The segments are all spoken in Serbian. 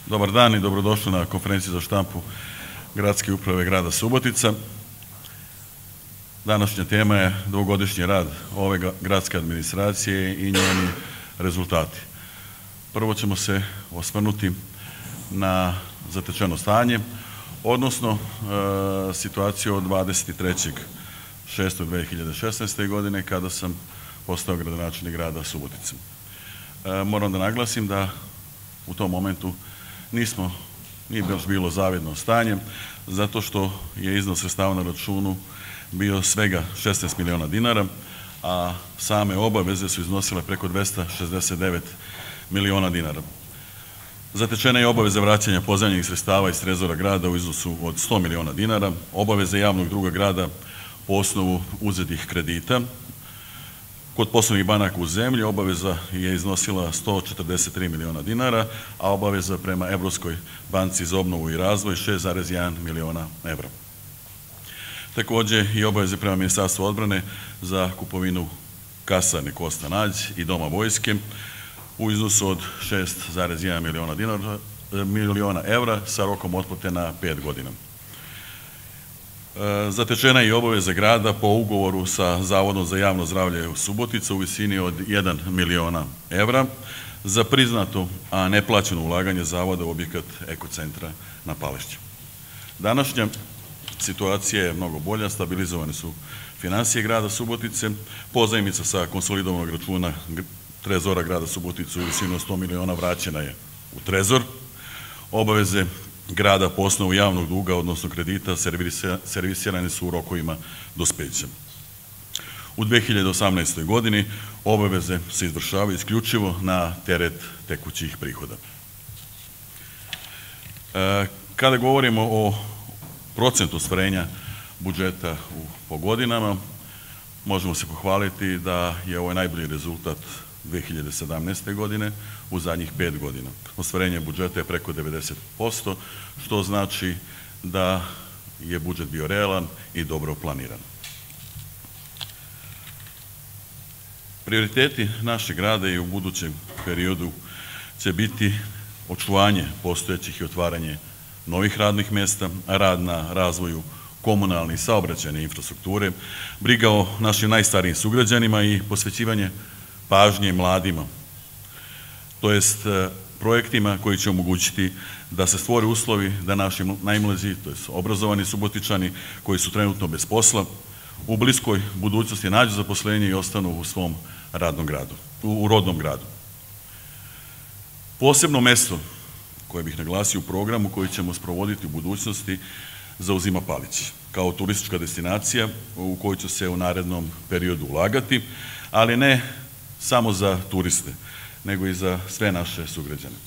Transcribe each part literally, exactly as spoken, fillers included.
Dobar dan i dobrodošli na konferenciju za štampu Gradske uprave grada Subotica. Današnja tema je dvogodišnji rad ove gradske administracije i njeni rezultati. Prvo ćemo se osvrnuti na zatečeno stanje, odnosno e, situaciju od dvadeset trećeg šestog dve hiljade šesnaeste. godine kada sam postao gradonačelnik grada Subotice. E, moram da naglasim da u tom momentu nismo, nije baš bilo zavidno stanje, zato što je iznos sredstava na računu bio svega šesnaest miliona dinara, a same obaveze su iznosile preko dvesta šezdeset devet miliona dinara. Zatečena je obaveza vraćanja pozajmljenih sredstava iz trezora grada u iznosu od sto miliona dinara, obaveze javnog duga grada po osnovu uzetih kredita. Kod poslovnih banaka u zemlji obaveza je iznosila sto četrdeset tri miliona dinara, a obaveza prema Evropskoj banci za obnovu i razvoj šest zarez jedan miliona evra. Takođe i obaveze prema Ministarstvu odbrane za kupovinu kasarne Kosta Nađ i Doma vojske u iznosu od šest zarez jedan miliona dinara, miliona evra sa rokom otplate na pet godina. Zatečena je i obaveza grada po ugovoru sa Zavodom za javno zdravlje u Subotica u visini od jedan miliona evra za priznato, a neplaćeno ulaganje zavoda u objekat ekocentra na Pališću. Današnja situacija je mnogo bolja, stabilizovane su finansije grada Subotice, pozajmica sa konsolidovanog računa trezora grada Subotice u visini od sto miliona vraćena je u trezor, obaveze grada po osnovu javnog duga, odnosno kredita, servisirane su u rokovima dospeća. U dve hiljade osamnaestoj. godini obaveze se izvršavaju isključivo na teret tekućih prihoda. Kada govorimo o procentu ostvarenja budžeta po godinama, možemo se pohvaliti da je ovo najbolji rezultat dve hiljade sedamnaeste. godine u zadnjih pet godina. Ostvarenje budžeta je preko devedeset posto, što znači da je budžet bio realan i dobro planiran. Prioriteti našeg grada i u budućem periodu će biti očuvanje postojećih i otvaranje novih radnih mesta, rad na razvoju komunalne i saobraćajne infrastrukture, briga o našim najstarijim sugrađanima i posvećivanje pažnje mladima, to jest projektima koji će omogućiti da se stvore uslovi da naši najmlađi, to jest obrazovani Subotičani koji su trenutno bez posla, u bliskoj budućnosti nađu zaposlenje i ostanu u svom radnom gradu, u rodnom gradu. Posebno mesto koje bih naglasio u programu koji ćemo sprovoditi u budućnosti zauzima Palić, kao turistička destinacija u kojoj će se u narednom periodu ulagati, ali ne samo za turiste, nego i za sve naše sugrađane.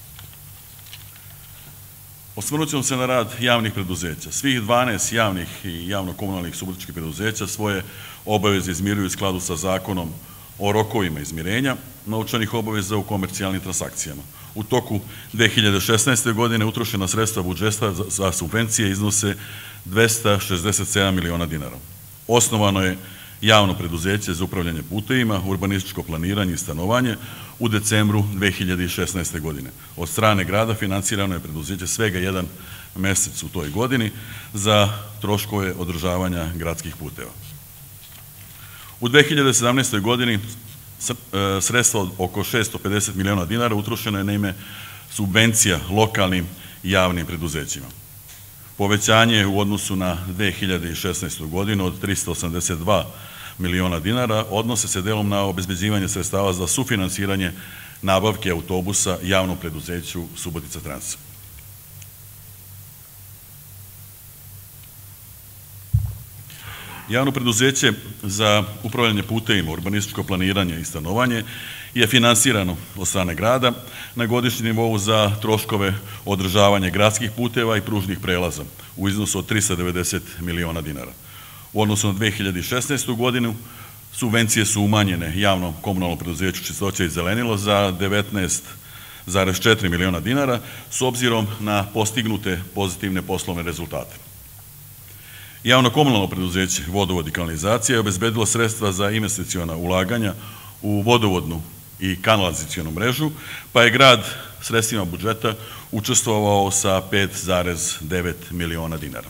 Osvrnut ćemo se na rad javnih preduzeća. Svih dvanaest javnih i javno-komunalnih subotičkih preduzeća svoje obaveze izmiruju u skladu sa zakonom o rokovima izmirenja novčanih obaveza u komercijalnim transakcijama. U toku dve hiljade šesnaeste. godine utrošena sredstva budžeta za subvencije iznose dvesta šezdeset sedam miliona dinara. Osnovano je javno preduzeće za upravljanje putevima, urbanističko planiranje i stanovanje u decembru dve hiljade šesnaeste. godine. Od strane grada finansirano je preduzeće svega jedan mesec u toj godini za troškove održavanja gradskih puteva. U dve hiljade sedamnaestoj. godini sredstva od oko šesto pedeset miliona dinara utrošeno je na ime subvencija lokalnim i javnim preduzećima. Povećanje u odnosu na dve hiljade šesnaestu. godinu od trista osamdeset dva miliona dinara odnose se delom na obezbeđivanje sredstava za sufinansiranje nabavke autobusa javnom preduzeću Subotica Trans. Javno preduzeće za upravljanje putevima, urbanističko planiranje i stanovanje je finansirano od strane grada na godišnjem nivou za troškove održavanja gradskih puteva i pružnih prelaza u iznosu od trista devedeset miliona dinara. U odnosu na dve hiljade šesnaestu. godinu subvencije su umanjene javnom komunalnom preduzeću Čistoća i zelenilo za devetnaest zarez četiri miliona dinara s obzirom na postignute pozitivne poslovne rezultate. Javno komunalno preduzeće Vodovod i kanalizacija je obezbedilo sredstva za investiciona ulaganja u vodovodnu i kanalizacionu mrežu, pa je grad sredstvima budžeta učestvovao sa pet zarez devet miliona dinara.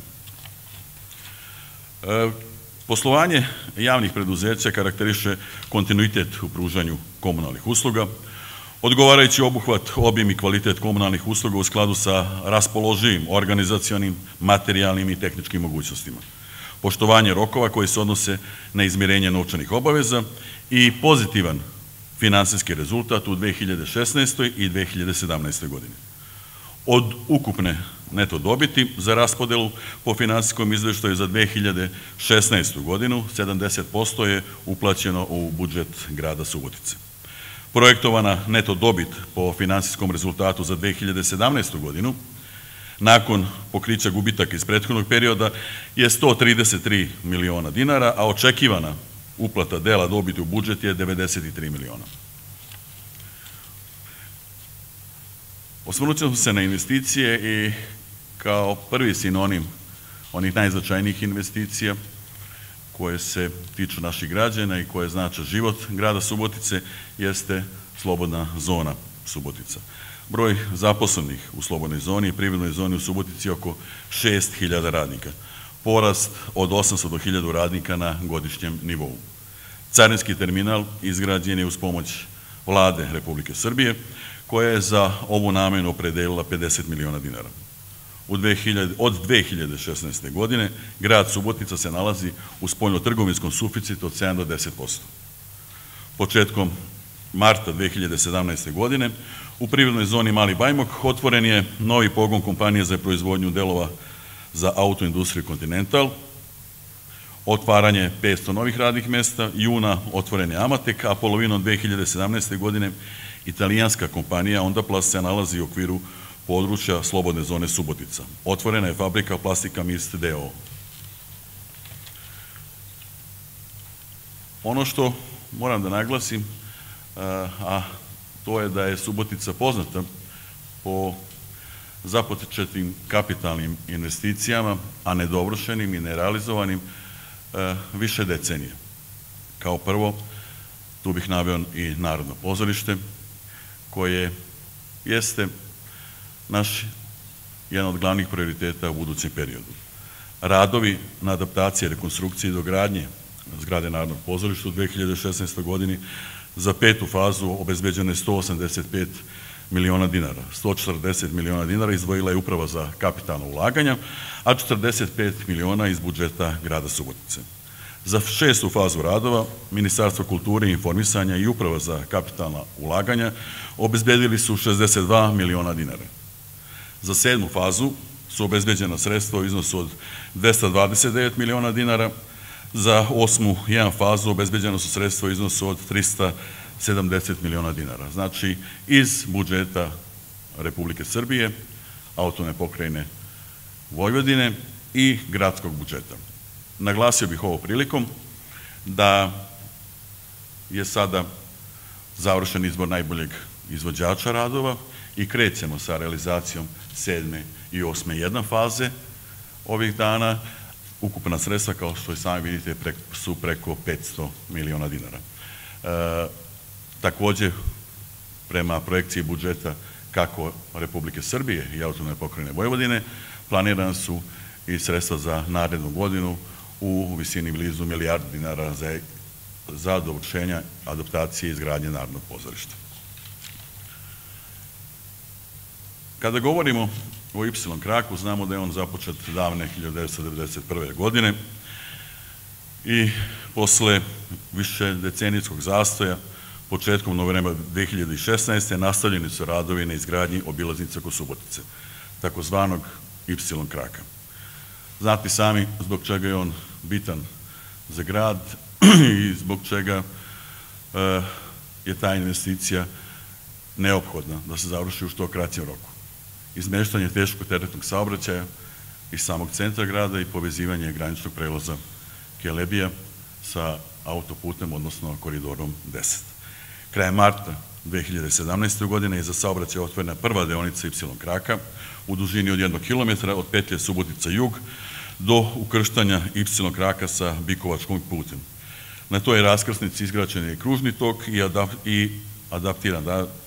Poslovanje javnih preduzeća karakteriše kontinuitet u pružanju komunalnih usluga, odgovarajući obuhvat, obim i kvalitet komunalnih usluga u skladu sa raspoloživim organizacionim, materijalnim i tehničkim mogućnostima, poštovanje rokova koji se odnose na izmirenje novčanih obaveza i pozitivan finansijski rezultat u dve hiljade šesnaestoj i dve hiljade sedamnaestoj godini. Od ukupne neto dobiti za raspodelu po finansijskom izveštaju za dve hiljade šesnaestu godinu sedamdeset posto je uplaćeno u budžet grada Subotice. Projektovana neto dobit po finansijskom rezultatu za dve hiljade sedamnaestu godinu nakon pokrića gubitaka iz prethodnog perioda je sto trideset tri miliona dinara, a očekivana uplata dela dobiti u budžet je devedeset tri miliona. Osvrnut ćemo se na investicije i kao prvi sinonim onih najznačajnijih investicija koje se tiču naših građana i koje znače život grada Subotice jeste slobodna zona Subotica. Broj zaposlenih u slobodnoj zoni i privrednoj zoni u Subotici je oko šest hiljada radnika. Porast od osamsto do hiljadu radnika na godišnjem nivou. Carinski terminal izgrađen je uz pomoć Vlade Republike Srbije, koja je za ovu namenu opredelila pedeset miliona dinara. Od dve hiljade šesnaeste. godine grad Subotica se nalazi u spoljno-trgovinskom suficitu od sedam do deset posto. Početkom marta dve hiljade sedamnaeste. godine u privrednoj zoni Mali Bajmok otvoren je novi pogon kompanije za proizvodnju delova za autoindustriju Continental, otvaranje petsto novih radnih mesta, juna otvoren je Amatek, a polovinom dve hiljade sedamnaeste. godine italijanska kompanija Ondaplas se nalazi u okviru područja slobodne zone Subotica. Otvorena je fabrika Plastika Mist d o o. Ono što moram da naglasim, a to je da je Subotica poznata po započetim kapitalnim investicijama, a nedovršenim i nerealizovanim više decenije. Kao prvo, tu bih naveo i Narodno pozorište, koje jeste naš jedan od glavnih prioriteta u budućem periodu. Radovi na adaptaciji, rekonstrukciji i dogradnje zgrade Narodnog pozorišta u dve hiljade šesnaestoj. godini za petu fazu obezbeđeno je sto osamdeset pet miliona dinara. sto četrdeset miliona dinara izdvojila je Uprava za kapitalna ulaganja, a četrdeset pet miliona iz budžeta grada Subotice. Za šestu fazu radova Ministarstvo kulture i informisanja i Uprava za kapitalna ulaganja obezbedili su šezdeset dva miliona dinara. Za sedmu fazu su obezbeđena sredstva u iznosu od dvesta dvadeset devet miliona dinara, za osmu jedan fazu obezbeđena su sredstva u iznosu od trista sedamdeset miliona dinara. Znači, iz budžeta Republike Srbije, autonomne pokrajine Vojvodine i gradskog budžeta. Naglasio bih ovo prilikom da je sada završen izbor najboljeg izvođača radova i krećemo sa realizacijom sedme i osme jedna faze ovih dana. Ukupna sredstva, kao što i sami vidite, su preko petsto miliona dinara. Takođe, prema projekciji budžeta kako Republike Srbije i autonomne pokrajine Vojvodine, planirana su i sredstva za narednu godinu u visini blizu milijardu dinara za dovršenje adaptacije i izgradnje Narodnog pozorišta. Kada govorimo o Ipsilon kraku, znamo da je on započet davne hiljadu devetsto devedeset prve. godine i posle više decenijskog zastoja, početkom novembra dve hiljade šesnaeste. nastavljeni su radovi na izgradnji obilaznice oko Subotice, takozvanog Ipsilon kraka. Znate sami zbog čega je on bitan za grad i zbog čega je ta investicija neophodna da se završi u što kraćem roku. Izmeštanje teškog teretnog saobraćaja iz samog centra grada i povezivanje graničnog prelaza Kelebija sa autoputem, odnosno koridorom deset. Krajem marta dve hiljade sedamnaeste. godine je za saobraćaj otvorena prva deonica Ipsilon kraka u dužini od jednog kilometra od petlje Subotica jug do ukrštanja Ipsilon kraka sa Bikovačkom putem. Na toj raskrsnici izgrađen je kružni tok i adaptiran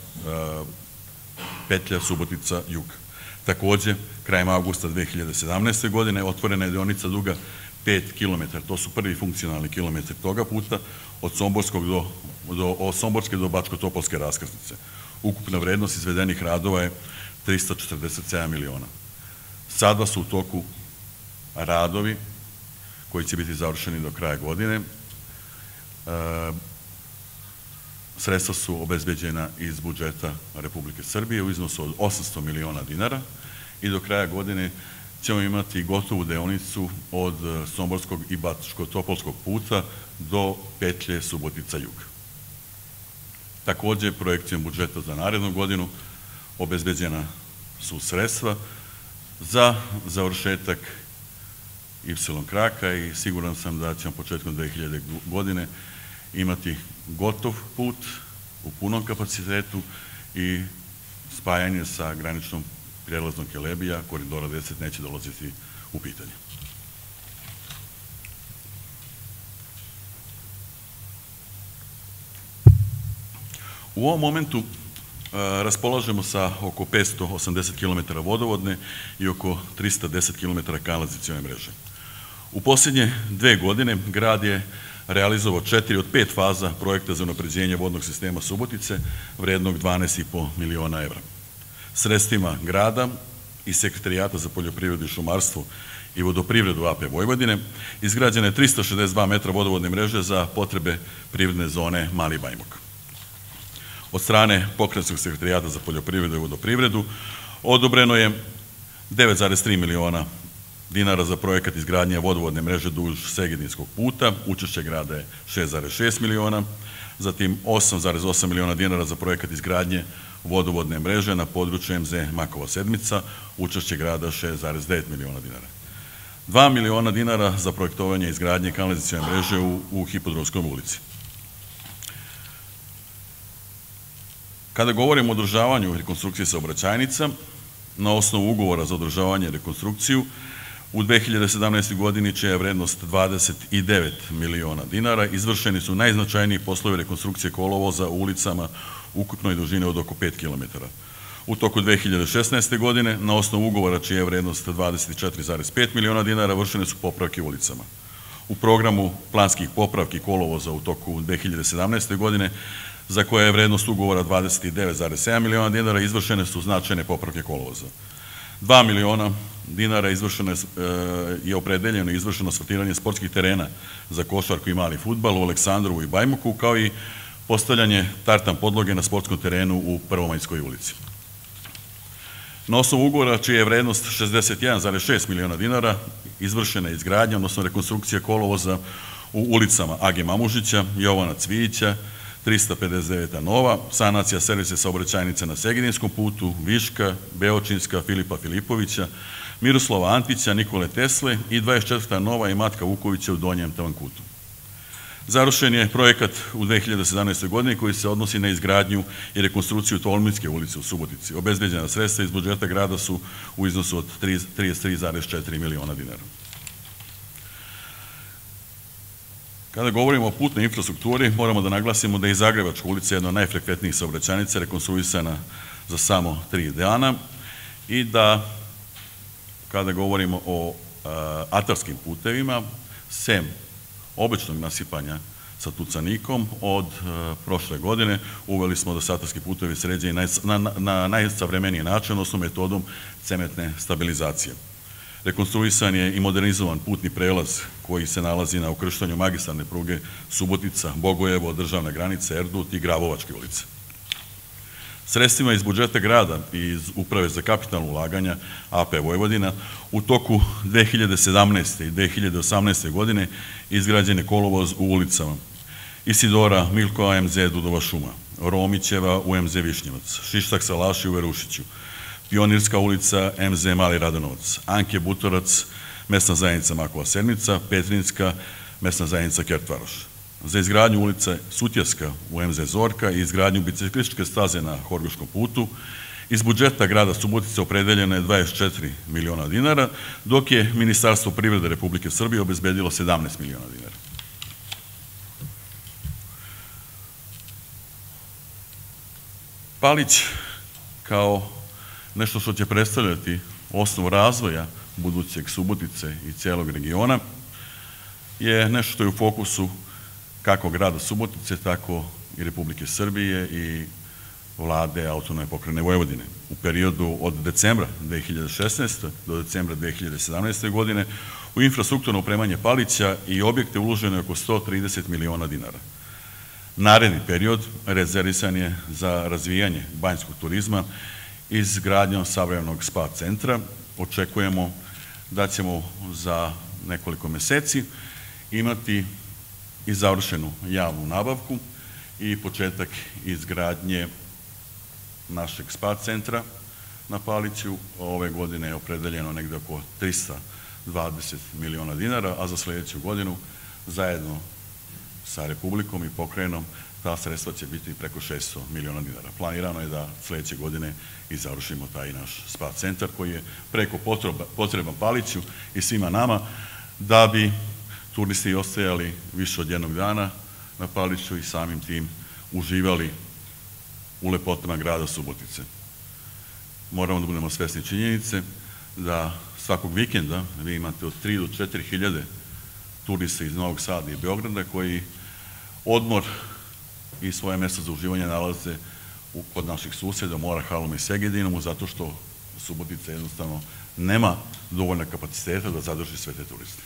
petlja Subotica-Jug. Takođe, krajem avgusta dve hiljade sedamnaeste. godine otvorena je deonica duga pet kilometara. To su prvi funkcionalni kilometri toga puta od Somborske do Bačko-Topolske raskrsnice. Ukupna vrednost izvedenih radova je trista četrdeset sedam miliona. Sada su u toku radovi koji će biti završeni do kraja godine. Sredstva su obezbeđena iz budžeta Republike Srbije u iznosu od osamsto miliona dinara i do kraja godine ćemo imati gotovu deonicu od Somborskog i Bačko-Topolskog puta do petlje Subotica-Jug. Takođe, projekcijom budžeta za narednu godinu obezbeđena su sredstva za završetak Ipsilon kraka i siguran sam da ćemo početkom dve hiljade godine imati gotov put u punom kapacitetu i spajanje sa graničnom prijelaznom Kelebija, koridora deset neće dolaziti u pitanje. U ovom momentu raspolažemo sa oko petsto osamdeset kilometara vodovodne i oko trista deset kilometara kanalizacione mreže. U posljednje dve godine grad je realizovao četiri od pet faza projekta za unapređenje vodnog sistema Subotice vrednog dvanaest i po miliona evra. Sredstvima grada i Sekretarijata za poljoprivredu i šumarstvo i vodoprivredu A P Vojvodine izgrađena je trista šezdeset dva metra vodovodne mreže za potrebe privredne zone Mali Bajmok. Od strane Pokrajinskog sekretarijata za poljoprivredu i vodoprivredu odobreno je devet zarez tri miliona dinara za projekat izgradnje vodovodne mreže duž Segedinskog puta, učešće grada je šest zarez šest miliona, zatim osam zarez osam miliona dinara za projekat izgradnje vodovodne mreže na području M Z Makova Sedmica, učešće grada šest zarez devet miliona dinara. dva miliona dinara za projektovanje izgradnje kanalizacione mreže u Hipodromskoj ulici. Kada govorimo o održavanju i rekonstrukciji saobraćajnica, na osnovu ugovora za održavanje i rekonstrukciju, u dve hiljade sedamnaestoj. godini, čija je vrednost dvadeset devet miliona dinara, izvršeni su najznačajniji poslovi rekonstrukcije kolovoza u ulicama ukupnoj dužine od oko pet kilometara. U toku dve hiljade šesnaeste. godine, na osnovu ugovora čija je vrednost dvadeset četiri zarez pet miliona dinara, vršene su popravke u ulicama. U programu planskih popravki kolovoza u toku dve hiljade sedamnaeste. godine, za koje je vrednost ugovora dvadeset devet zarez sedam miliona dinara, izvršene su značajne popravke kolovoza. dva miliona dinara je opredeljeno i izvršeno asfaltiranje sportskih terena za košarku i mali fudbal u Aleksandrovu i Bajmoku, kao i postavljanje tartan podloge na sportskom terenu u Prvomajskoj ulici. Na osnovu ugovora čija je vrednost šezdeset jedan zarez šest miliona dinara, izvršena je izgradnja, odnosno rekonstrukcija kolovoza u ulicama Age Mamužića, Jovana Cvijića, trista pedeset deveta Nova, sanacija servisa saobraćajnica na Segedinskom putu, Viška, Beočinska, Filipa Filipovića, Miroslava Antića, Nikole Tesle i dvadeset četvrta Nova i Matka Vukovića u Donjem Tavankutu. Završen je projekat u dve hiljade sedamnaestoj. godini koji se odnosi na izgradnju i rekonstrukciju Tolminske ulice u Subotici. Obezbeđena sredstva iz budžeta grada su u iznosu od trideset tri zarez četiri miliona dinara. Kada govorimo o putnoj infrastrukturi, moramo da naglasimo da je i Zagrebačka ulica jedna od najfrekventnijih saobraćajnica rekonstruisana za samo tri dana i da, kada govorimo o atarskim putevima, sem običnog nasipanja sa tucanikom, od prošle godine uveli smo da se atarski putevi sređaju na najsavremeniji način, odnosno metodom cementne stabilizacije. Rekonstruisan je i modernizovan putni prelaz koji se nalazi na ukrštanju magistralne pruge Subotica, Bogojevo, državna granica, Erdut i Grabovačke ulice. Sredstvima iz budžeta grada i iz Uprave za kapitalno ulaganja A P Vojvodina u toku dve hiljade sedamnaeste. i dve hiljade osamnaeste. godine izgrađen je kolovoz u ulicama Isidora Milkova M Z Dudova šuma, Romićeva u M Z Višnjevac, Šištak Salaši u Verušiću, Pionirska ulica M Z Mali Radanovac, Anke Butorac, mesna zajednica Makova Sedmica, Petrinska, mesna zajednica Kertvaroš. Za izgradnju ulice Sutjeska u M Z Zorka i izgradnju biciklističke staze na Horgoškom putu iz budžeta grada Subotice opredeljeno je dvadeset četiri miliona dinara, dok je Ministarstvo privrede Republike Srbije obezbedilo sedamnaest miliona dinara. Palić kao nešto što će predstavljati osnov razvoja budućeg Subotice i cijelog regiona je nešto što je u fokusu kako grada Subotice, tako i Republike Srbije i vlade Autonomne pokrajine Vojvodine. U periodu od decembra dve hiljade šesnaeste. do decembra dve hiljade sedamnaeste. godine u infrastrukturno opremanje Palića i objekte uloženo je oko sto trideset miliona dinara. Naredni period rezervisan je za razvijanje banjskog turizma i izgradnjom savremenog spa centra. Očekujemo da ćemo za nekoliko meseci imati i završenu javnu nabavku i početak izgradnje našeg spa centra na Paliću. Ove godine je opredeljeno negde oko trista dvadeset miliona dinara, a za sledeću godinu zajedno sa Republikom i pokrajinom ta sredstva će biti preko šesto miliona dinara. Planirano je da sledeće godine i završimo taj naš spa centar koji je preko potreban Paliću i svima nama da bi turisti ostajali više od jednog dana na Paliću i samim tim uživali u lepotama grada Subotice. Moramo da budemo svesni činjenice da svakog vikenda vi imate od tri do četiri hiljade turista iz Novog Sada i Beograda koji odmor i svoje mesto za uživanje nalaze kod naših suseda, Mora, Halom i Segedinomu, zato što Subotica jednostavno nema dovoljna kapaciteta da zadrži sve te turiste.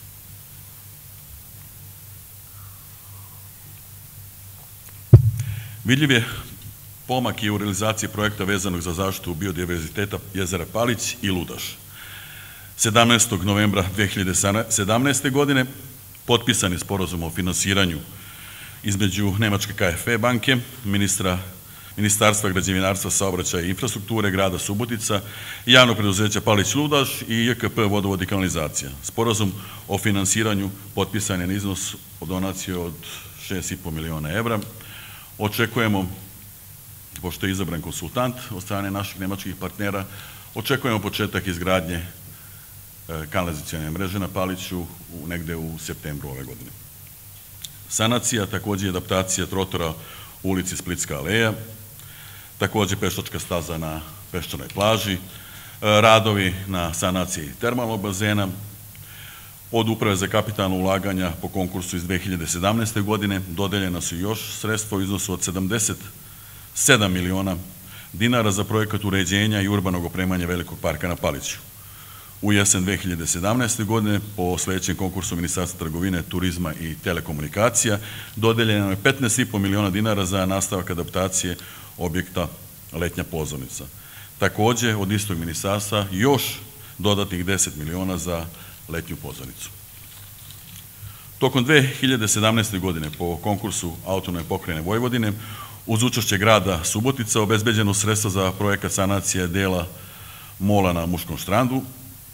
Vidljiv je pomak i u realizaciji projekta vezanog za zaštitu biodiverziteta jezera Palić i Ludaš. sedamnaestog novembra dve hiljade sedamnaeste. godine potpisan je sporazum o finansiranju između Nemačke K F W banke, Ministarstva građevinarstva, saobraćaja i infrastrukture grada Subotica, javnog preduzeća Palić Ludaš i J K P Vodovod i kanalizacija. Sporazum o finansiranju potpisan je na iznos od donacije od šest i po miliona evra. Očekujemo, pošto je izabran konsultant od strane naših nemačkih partnera, očekujemo početak izgradnje kanalizacione mreže na Paliću negde u septembru ove godine. Sanacija, takođe i adaptacija trotora u ulici Splitska aleja, takođe pešačka staza na Peščanoj plaži, radovi na sanaciji termalnog bazena. Od Uprave za kapitalno ulaganja po konkursu iz dve hiljade sedamnaeste. godine dodeljena su još sredstva u iznosu od sedamdeset sedam miliona dinara za projekat uređenja i urbanog opremanja Velikog parka na Paliću. U jesen dve hiljade sedamnaeste. godine po sledećem konkursu Ministarstva trgovine, turizma i telekomunikacija dodeljeno je petnaest i po miliona dinara za nastavak adaptacije objekta Letnja pozornica. Takođe, od istog ministarstva još dodatnih deset miliona za letnju pozornicu. Tokom dve hiljade sedamnaeste. godine po konkursu Autonomne pokrajine Vojvodine uz učešće grada Subotica obezbeđeno sredstva za projekat sanacije dela mola na Muškom štrandu,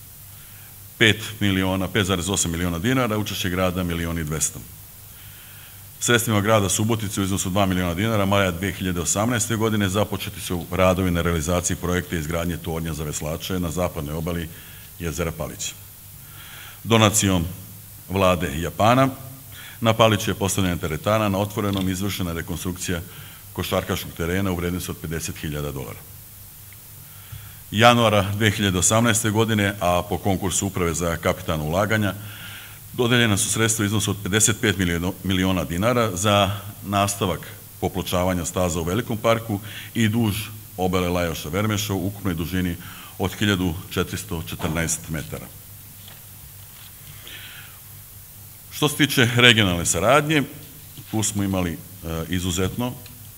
pet zarez osam miliona dinara, učešće grada milion i dvesta. Sredstvima grada Subotice u iznosu dva miliona dinara maja dve hiljade osamnaeste. godine započeti su radovi na realizaciji projekta izgradnje tornja za veslače na zapadnoj obali jezera Palića. Donacijom vlade Japana na Paliću je postavljena teretana, na otvorenom izvršena rekonstrukcija košarkaškog terena u vrednosti od pedeset hiljada dolara. Januara dve hiljade osamnaeste. godine, a po konkursu Uprave za kapitalno ulaganja, dodeljena su sredstva u iznosu od pedeset pet miliona dinara za nastavak popločavanja staza u Velikom parku i duž obale Lajoša Vermeša u ukupnoj dužini od hiljadu četiristo četrnaest metara. Što se tiče regionalne saradnje, tu smo imali izuzetno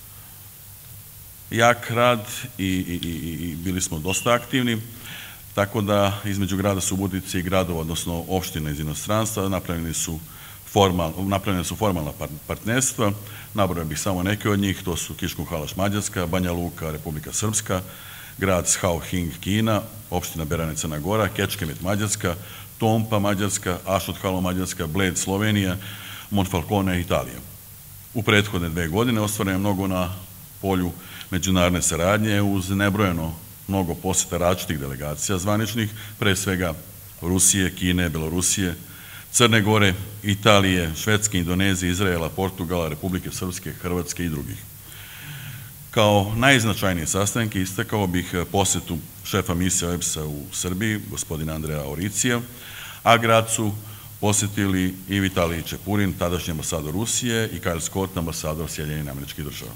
jak rad i bili smo dosta aktivni, tako da između grada Subotice i gradova, odnosno opština iz inostranstva, napravljene su formalna partnerstva. Nabrojao bih samo neke od njih, to su Kiškuhalaš Mađarska, Banja Luka, Republika Srpska, grad Shaohing, Kina, opština Berane, Crna Gora, Kečkemet, Mađarska, Tompa, Mađarska, Ašot-Halo, Mađarska, Bled, Slovenija, Monfalcone, Italija. U prethodne dve godine ostvareno je mnogo na polju međunarodne saradnje uz nebrojeno mnogo poseta različitih delegacija zvaničnih, pre svega Rusije, Kine, Belorusije, Crne Gore, Italije, Švedske, Indonezije, Izraela, Portugala, Republike Srpske, Hrvatske i drugih. Kao najznačajnije sastanke istakao bih posjetu šefa misije O E B S-a u Srbiji, gospodina Andreja Oricija, a grad su posjetili i Vitalij Čepurin, tadašnji ambasador Rusije, i Kyle Scott, ambasador Sjedinjenih Američkih Država.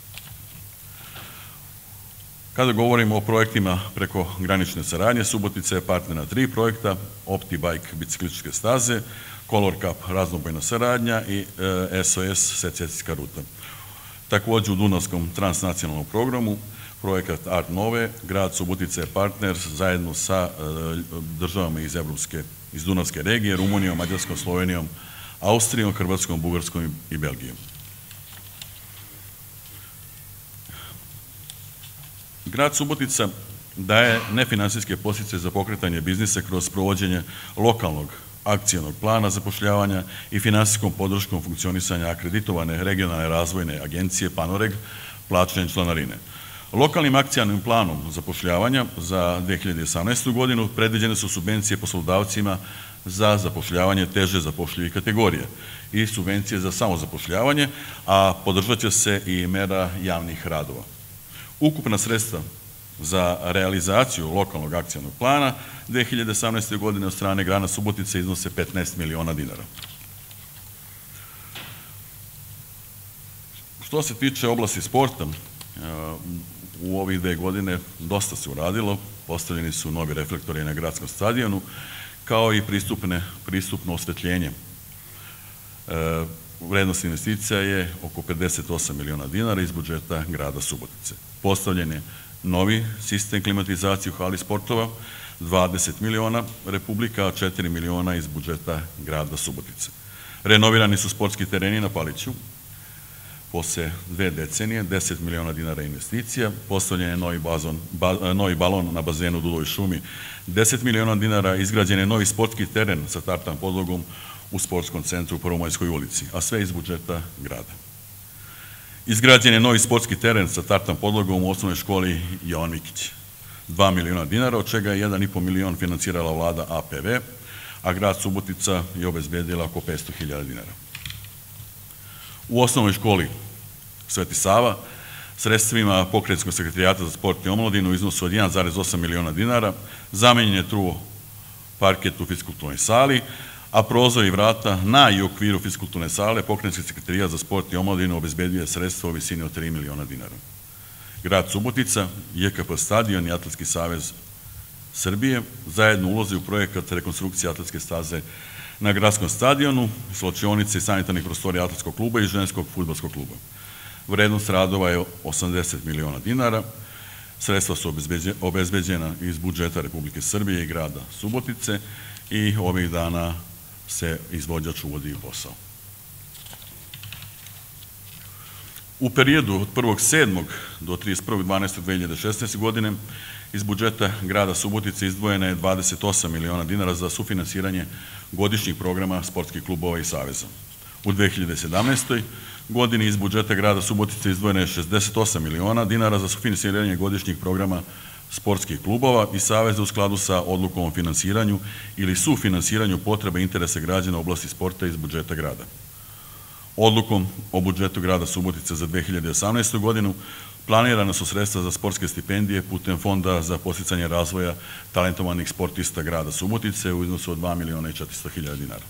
Kada govorimo o projektima preko granične saradnje, Subotica je partner na tri projekta: OptiBike biciklističke staze, Color Cup raznobojna saradnja i S O S secesijska ruta. Također u Dunavskom transnacionalnom programu, projekat Art Nove, grad Subotica je partner zajedno sa državama iz Evropske, iz Dunavske regije, Rumunijom, Mađarskom, Slovenijom, Austrijom, Hrvatskom, Bugarskom i Belgijom. Grad Subotica daje nefinansijske podsticaje za pokretanje biznisa kroz provođenje lokalnog akcionog plana zapošljavanja i finansijskom podrškom funkcionisanja akreditovane regionalne razvojne agencije Panoreg, plaćanje članarine. Lokalnim akcionim planom zapošljavanja za dve hiljade osamnaestu. godinu predviđene su subvencije poslodavcima za zapošljavanje teže zapošljivih kategorija i subvencije za samozapošljavanje, a podržat će se i mera javnih radova. Ukupna sredstva za realizaciju lokalnog akcionog plana dve hiljade osamnaeste. godine od strane grada Subotice iznose petnaest miliona dinara. Što se tiče oblasti sporta, u ovih dve godine dosta se uradilo, postavljeni su novi reflektori na gradskom stadionu, kao i pristupno osvetljenje. Vrednost investicija je oko pedeset osam miliona dinara iz budžeta grada Subotice. Postavljen je novi sistem klimatizacije u hali sportova, dvadeset miliona Republika, a četiri miliona iz budžeta grada Subotice. Renovirani su sportski tereni na Paliću, posle dve decenije, deset miliona dinara investicija, postavljen je novi, bazon, ba, novi balon na bazenu u Dudovoj šumi, deset miliona dinara, izgrađen je novi sportski teren sa tartan podlogom u sportskom centru u Prvomajskoj ulici, a sve iz budžeta grada. Izgrađen je novi sportski teren sa tartan podlogom u osnovnoj školi Jovan Mikić, dva miliona dinara, od čega je jedan i po milion financirala vlada A P V, a grad Subotica je obezbedila oko petsto hiljada dinara. U osnovnoj školi Sveti Sava sredstvima Pokrajinskog sekretarijata za sport i omladinu u iznosu od jedan zarez osam miliona dinara zamenjen je truo parket u fiskulturnoj sali, a prozor i vrata na i u okviru fiskulturne sale Pokrajinski sekretarijat za sport i omladinu obezbedio je sredstva u visini od tri miliona dinara. Grad Subotica, J K P stadion i Atletski savez Srbije zajedno ulaze u projekat rekonstrukcije atletske staze na gradskom stadionu, slačionice i sanitarnih prostorija atletskog kluba i ženskog fudbalskog kluba. Vrednost radova je osamdeset miliona dinara, sredstva su obezbeđena iz budžeta Republike Srbije i grada Subotice i ovih dana se izvođač uvodi u posao. U periodu od prvog sedmog do trideset prvog dvanaestog dve hiljade šesnaeste. godine iz budžeta grada Subotice izdvojena je dvadeset osam miliona dinara za sufinansiranje godišnjih programa sportskih klubova i saveza. U dve hiljade sedamnaestoj. godini iz budžeta grada Subotice izdvojena je šezdeset osam miliona dinara za sufinansiranje godišnjih programa sportskih klubova i saveza u skladu sa odlukom o finansiranju ili sufinansiranju potreba interesa građana u oblasti sporta iz budžeta grada. Odlukom o budžetu grada Subotice za dve hiljade osamnaestu. godinu planirana su sredstva za sportske stipendije putem Fonda za podsticanje razvoja talentovanih sportista grada Subotice u iznosu od dva miliona i četiristo hiljada dinara.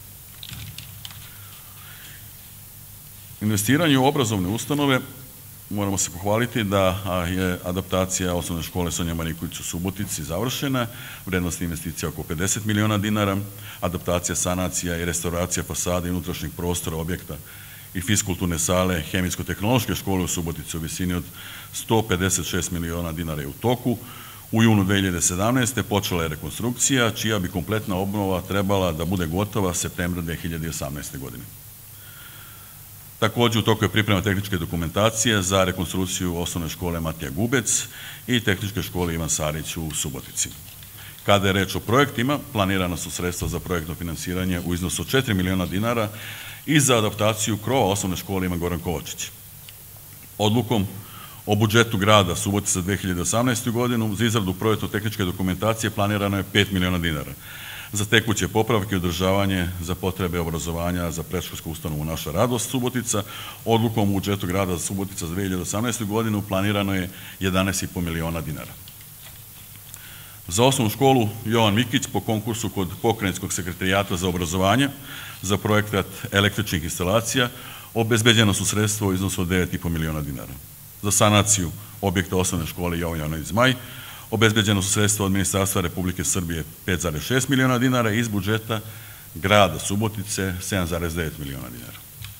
Investiranje u obrazovne ustanove, moramo se pohvaliti da je adaptacija osnovne škole Sonja Marinković u Subotici završena, vrednost investicija oko pedeset miliona dinara, adaptacija, sanacija i restauracija fasade i unutrašnjeg prostora objekta i fiskulturne sale Hemijsko-tehnološke škole u Subotici u visini od sto pedeset šest miliona dinara je u toku. U junu dve hiljade sedamnaeste. počela je rekonstrukcija, čija bi kompletna obnova trebala da bude gotova septembra dve hiljade osamnaeste. godine. Također u toku je priprema tehničke dokumentacije za rekonstrukciju osnovne škole Matija Gubec i tehničke škole Ivan Sarić u Subotici. Kada je reč o projektima, planirana su sredstva za projektno finansiranje u iznosu od četiri miliona dinara i za adaptaciju krova osnovne škole Ivan Goran Kovačić. Odlukom o budžetu grada Subotica za dve hiljade osamnaestu. godinu za izradu projektno-tehničke dokumentacije planirano je pet miliona dinara. za tekuće popravke i održavanje za potrebe obrazovanja za predškolsku ustanovu Naša radost Subotica. Odlukom u budžetu grada Subotica za dve hiljade osamnaestu. godinu planirano je jedanaest i po miliona dinara. Za osnovnu školu Jovan Mikić po konkursu kod Pokrajinskog sekretarijata za obrazovanje za projekat električnih instalacija obezbeđena su sredstva u iznosu od devet i po miliona dinara. Za sanaciju objekta osnovne škole Jovan Jovanović Zmaj obezbeđena su sredstva od Ministarstva Republike Srbije pet zarez šest miliona dinara i iz budžeta grada Subotice sedam zarez devet miliona dinara.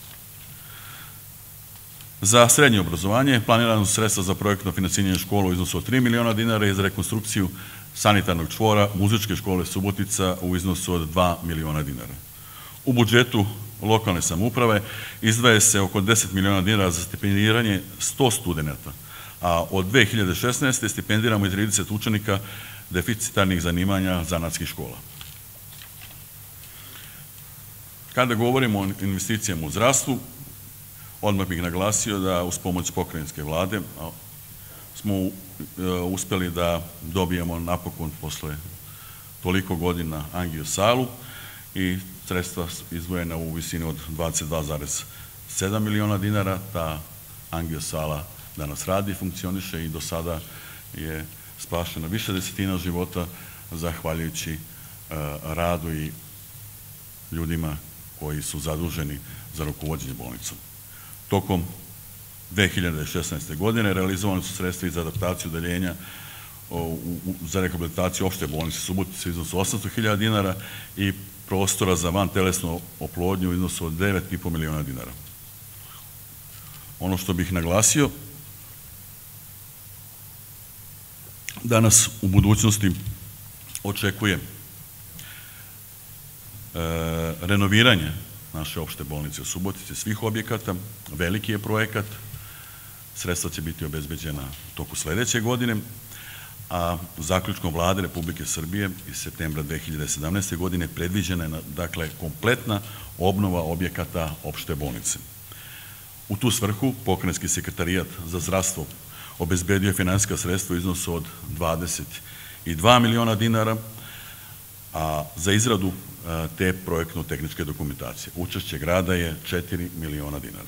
Za srednje obrazovanje planirano su sredstva za projektno finansiranje škola u iznosu od tri miliona dinara i za rekonstrukciju sanitarnog čvora Muzičke škole Subotica u iznosu od dva miliona dinara. U budžetu lokalne samouprave izdvaja se oko deset miliona dinara za stipendiranje sto studenta, a od dve hiljade šesnaeste. stipendiramo i trideset učenika deficitarnih zanimanja zanatskih škola. Kada govorimo o investicijama u zdravstvu, odmah bih naglasio da uz pomoć pokrajinske vlade smo uspeli da dobijemo napokon posle toliko godina angio-salu i sredstva izdvojena u visini od dvadeset dva zarez sedam miliona dinara. Ta angio-sala danas radi, funkcioniše i do sada je spašeno više desetina života zahvaljujući radu i ljudima koji su zaduženi za rukovođenje bolnicom. Tokom dve hiljade šesnaeste. godine realizovane su sredstva i za adaptaciju odeljenja za rehabilitaciju opšte bolnice Subotice u iznosu osamsto hiljada dinara i prostora za vantelesnu oplodnju u iznosu od devet i po miliona dinara. Ono što bih naglasio, danas u budućnosti očekuje renoviranje naše opšte bolnice u Subotici, svih objekata. Veliki je projekat, sredstva će biti obezbeđena u toku sledeće godine, a zaključkom Vlade Republike Srbije iz septembra dve hiljade sedamnaeste. godine predviđena je, dakle, kompletna obnova objekata opšte bolnice. U tu svrhu Pokrajinski sekretarijat za zdravstvo obezbedio je finansijska sredstva u iznosu od dvadeset dva miliona dinara, a za izradu te projektno-tehničke dokumentacije učešće grada je četiri miliona dinara.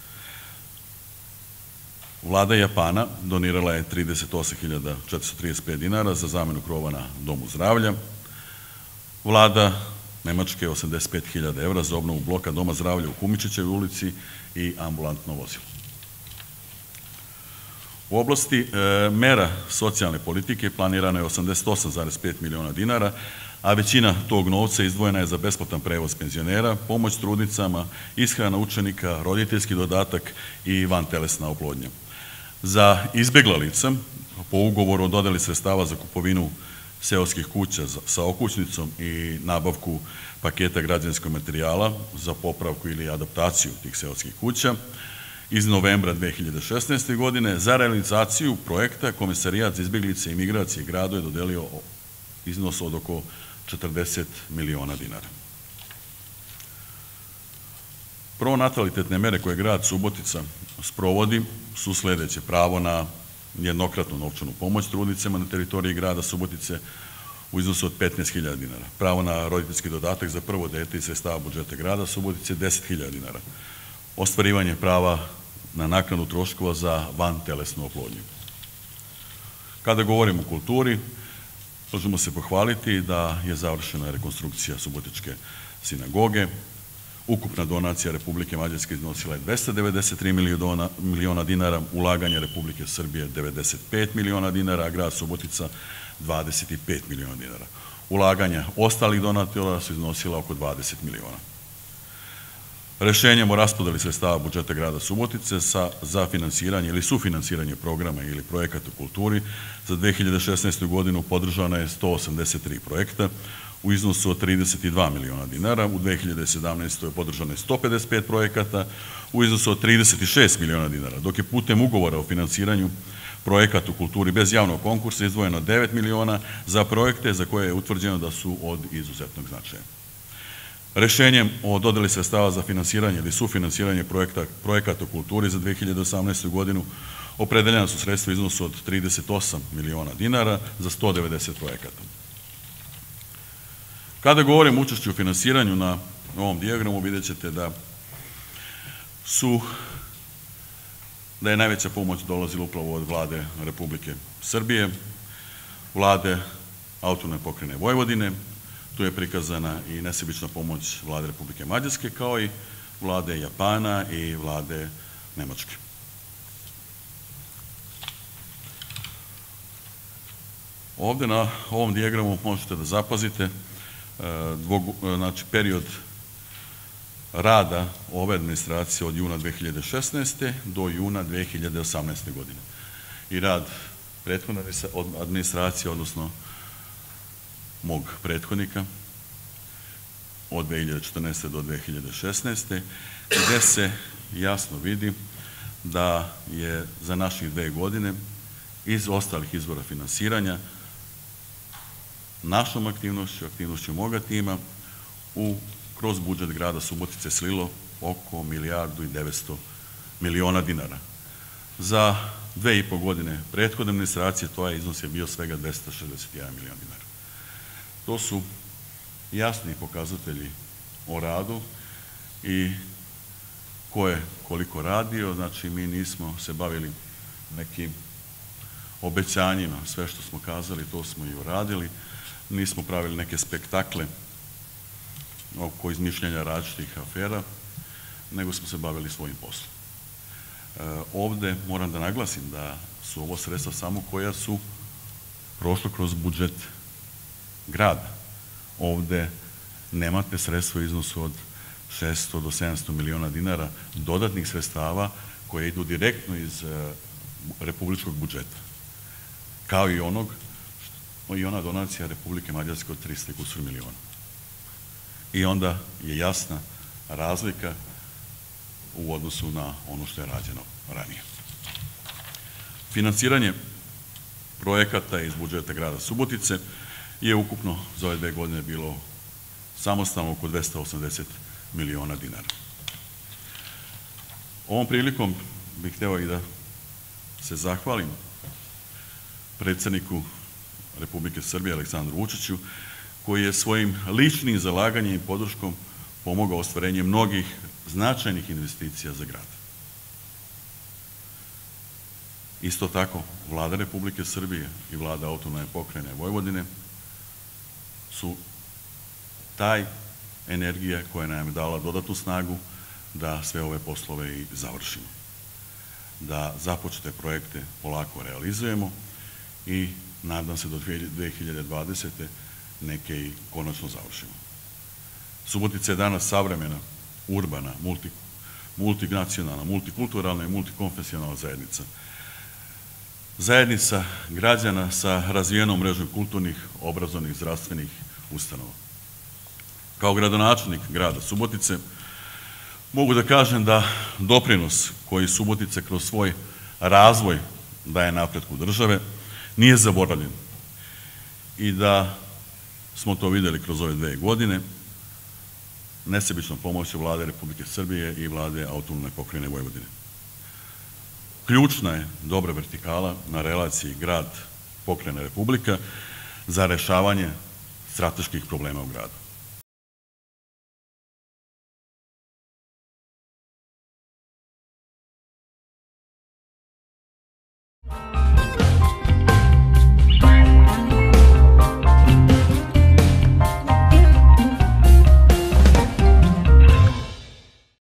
Vlada Japana donirala je trideset osam hiljada četiristo trideset pet dinara za zamenu krova na Domu zdravlja. Vlada Nemačke osamdeset pet hiljada evra za obnovu bloka Doma zdravlja u Kumičićevoj ulici i ambulantno vozilo. U oblasti mera socijalne politike planirano je osamdeset osam zarez pet miliona dinara, a većina tog novca izdvojena je za besplatan prevoz penzionera, pomoć trudnicama, ishrana učenika, roditeljski dodatak i vantelesna oplodnja. Za izbegla lica, po ugovoru o dodeli sredstava za kupovinu seoskih kuća sa okućnicom i nabavku paketa građevinskog materijala za popravku ili adaptaciju tih seoskih kuća, iz novembra dve hiljade šesnaeste. godine za realizaciju projekta Komesarijat za izbeglice i migracije gradu je dodelio iznos od oko četrdeset miliona dinara. Pronatalitetne mere koje grad Subotica sprovodi su sledeće: pravo na jednokratnu novčanu pomoć trudnicama na teritoriji grada Subotice u iznosu od petnaest hiljada dinara, pravo na roditeljski dodatak za prvo dete iz sredstava budžeta grada Subotice deset hiljada dinara, ostvarivanje prava na naknadu troškova za vantelesnu oplodnju. Kada govorimo o kulturi, možemo se pohvaliti da je završena rekonstrukcija Subotičke sinagoge. Ukupna donacija Republike Mađarske iznosila je dvesta devedeset tri miliona dinara, ulaganje Republike Srbije devedeset pet miliona dinara, a grad Subotica dvadeset pet miliona dinara. Ulaganja ostalih donatora su iznosila oko dvadeset miliona. Rešenjem o raspodeli sredstava budžeta grada Subotice za finansiranje ili sufinansiranje programa ili projekata u kulturi za dve hiljade šesnaestu. godinu podržana je sto osamdeset tri projekta u iznosu od trideset dva miliona dinara. U dve hiljade sedamnaestoj. podržano je sto pedeset pet projekata u iznosu od trideset šest miliona dinara, dok je putem ugovora o finansiranju projekata u kulturi bez javnog konkursa izdvojeno devet miliona za projekte za koje je utvrđeno da su od izuzetnog značaja. Rešenjem o dodeli sredstava za finansiranje ili sufinansiranje projekata u kulturi za dve hiljade osamnaestu. godinu opredeljena su sredstva u iznosu od trideset osam miliona dinara za sto devedeset projekata. Kada govorim o učešću u finansiranju na ovom dijagramu, vidjet ćete da su da je najveća pomoć dolazila upravo od vlade Republike Srbije, vlade Autonomne pokrajine Vojvodine, tu je prikazana i nesebična pomoć vlade Republike Mađarske, kao i vlade Japana i vlade Nemačke. Ovde na ovom dijagramu možete da zapazite znači period rada ove administracije od juna dve hiljade šesnaeste. do juna dve hiljade osamnaeste. godine. I rad prethodne administracije, odnosno mog prethodnika, od dve hiljade četrnaeste. do dve hiljade šesnaeste. gde se jasno vidi da je za naših dve godine iz ostalih izvora finansiranja našom aktivnošću, aktivnošću moga tima, u, kroz budžet grada Subotice slilo oko milijardu i devetsto miliona dinara. Za dve i po godine prethodne administracije to je iznos je bio svega dvesta šezdeset jedan milion dinara. To su jasni pokazatelji o radu i ko je koliko radio, znači mi nismo se bavili nekim obećanjima, sve što smo kazali to smo i uradili, nismo pravili neke spektakle oko izmišljanja različitih afera, nego smo se bavili svojim poslom. Ovde moram da naglasim da su ovo sredstva samo koja su prošla kroz budžet grada. Ovde nemate sredstva u iznosu od šesto do sedamsto miliona dinara dodatnih sredstava koje idu direktno iz republičkog budžeta, kao i onog i ona donacija Republike Mađarske od trista i kusur miliona. I onda je jasna razlika u odnosu na ono što je rađeno ranije. Finansiranje projekata iz budžeta grada Subotice je ukupno za ove dve godine bilo samostalno oko dvesta osamdeset miliona dinara. Ovom prilikom bih hteo i da se zahvalim predsedniku Republike Srbije Aleksandru Vučiću, koji je svojim ličnim zalaganjem i podrškom pomogao ostvarenje mnogih značajnih investicija za grad. Isto tako, vlada Republike Srbije i vlada Autonomne pokrajine Vojvodine su taj energija koja nam je dala dodatnu snagu da sve ove poslove i završimo. Da započete projekte polako realizujemo i nadam se do dve hiljade dvadesete. neke i konačno završimo. Subotica je danas savremena, urbana, multinacionalna, multikulturalna i multikonfesionalna zajednica. Zajednica građana sa razvijenom mrežom kulturnih, obrazovnih, zdravstvenih ustanova. Kao gradonačelnik grada Subotice mogu da kažem da doprinos koji Subotica kroz svoj razvoj daje napretku države nije zaboravljen i da smo to videli kroz ove dve godine nesebičnom pomoću vlade Republike Srbije i vlade Autonomne pokrajine Vojvodine. Ključna je dobra vertikala na relaciji grad, pokrajina, republika za rešavanje strateških problema u gradu.